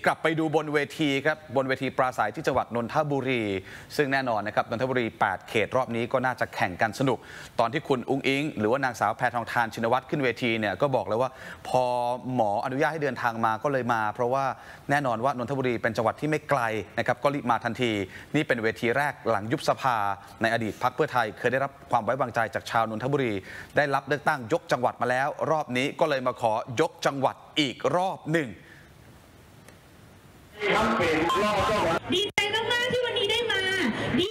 กลับไปดูบนเวทีครับบนเวทีปราศัยที่จังหวัดนนทบุรีซึ่งแน่นอนนะครับนนทบุรี8เขตรอบนี้ก็น่าจะแข่งกันสนุกตอนที่คุณอุ้งอิงหรือว่านางสาวแพทองธารชินวัตรขึ้นเวทีเนี่ยก็บอกเลยว่าพอหมออนุญาตให้เดินทางมาก็เลยมาเพราะว่าแน่นอนว่านนทบุรีเป็นจังหวัดที่ไม่ไกลนะครับก็รีบมาทันทีนี่เป็นเวทีแรกหลังยุบสภาในอดีตพรรคเพื่อไทยเคยได้รับความไว้วางใจจากชาวนนทบุรีได้รับเลือกตั้งยกจังหวัดมาแล้วรอบนี้ก็เลยมาขอยกจังหวัดอีกรอบหนึ่งดีใจมากๆที่วันนี้ได้มาดี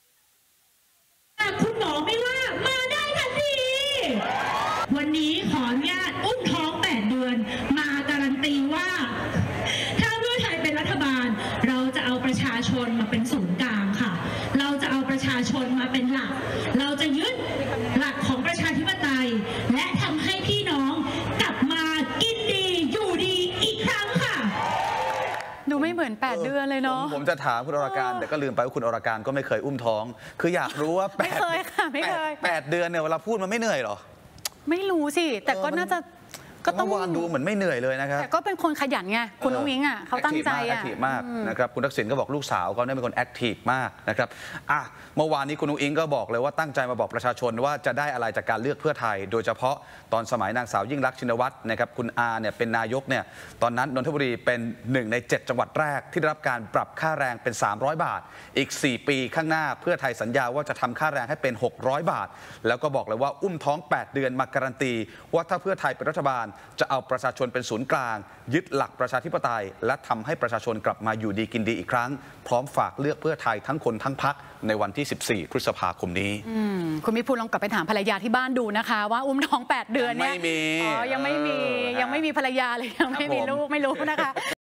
คุณหมอไม่ว่ามาได้ทันทีวันนี้ขออนุญาตอุ้มท้อง8 เดือนมาการันตีว่าถ้าเพื่อไทยเป็นรัฐบาลเราจะเอาประชาชนมาเป็นศูนย์กลางค่ะเราจะเอาประชาชนมาเป็นหลักเราจะยึดหลักของประชาธิปไตยและทำให้พี่น้องกลับมากินดีอยู่ดีอีกครั้งค่ะดูไม่เหมือน8 เดือนเลยเนาะผมจะถามคุณอรการแต่ก็ลืมไปว่าคุณอรการก็ไม่เคยอุ้มท้องคืออยากรู้ว่าไม่เคยค่ะไม่เคย 8 เดือนเนี่ยเวลาพูดมันไม่เหนื่อยหรอไม่รู้สิแต่ก็น่าจะก็ต้องวานดูเหมือนไม่เหนื่อยเลยนะครับแต่ก็เป็นคนขยันไงคุณอุ้งอิงอ่ะเขาตั้งใจแอคทีฟมากนะครับคุณทักษิณก็บอกลูกสาวเขาเนี่ยเป็นคนแอคทีฟมากนะครับเมื่อวานนี้คุณอุ้งอิงก็บอกเลยว่าตั้งใจมาบอกประชาชนว่าจะได้อะไรจากการเลือกเพื่อไทยโดยเฉพาะตอนสมัยนางสาวยิ่งลักษณ์ชินวัตรนะครับคุณอาเนี่ยเป็นนายกเนี่ยตอนนั้นนนทบุรีเป็น1 ใน 7 จังหวัดแรกที่ได้รับการปรับค่าแรงเป็น300 บาทอีก4 ปีข้างหน้าเพื่อไทยสัญญาว่าจะทำค่าแรงให้เป็น600 บาทแล้วก็บอกเลยว่าอุ้มท้อง8 เดือนมาการันตีว่าถ้าเพื่อไทยเป็นรัฐบาลจะเอาประชาชนเป็นศูนย์กลางยึดหลักประชาธิปไตยและทำให้ประชาชนกลับมาอยู่ดีกินดีอีกครั้งพร้อมฝากเลือกเพื่อไทยทั้งคนทั้งพรรคในวันที่14 พฤษภาคมนี้คุณมิพูลลองกลับไปถามภรรยาที่บ้านดูนะคะว่าอุ้มท้อง8 เดือนเนี่ยไม่มียังไม่มีภรรยาเลยยังไม่มีลูกไม่รู้นะคะ